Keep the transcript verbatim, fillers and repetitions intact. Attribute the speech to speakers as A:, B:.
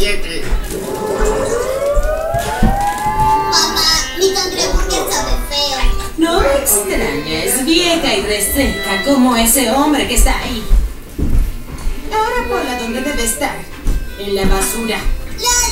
A: siete.
B: Mamá, mi cangreburger sabe feo.
C: No me extraña, es vieja y reseca como ese hombre que está ahí. Ahora ponla donde debe estar, en la basura.
B: ¡La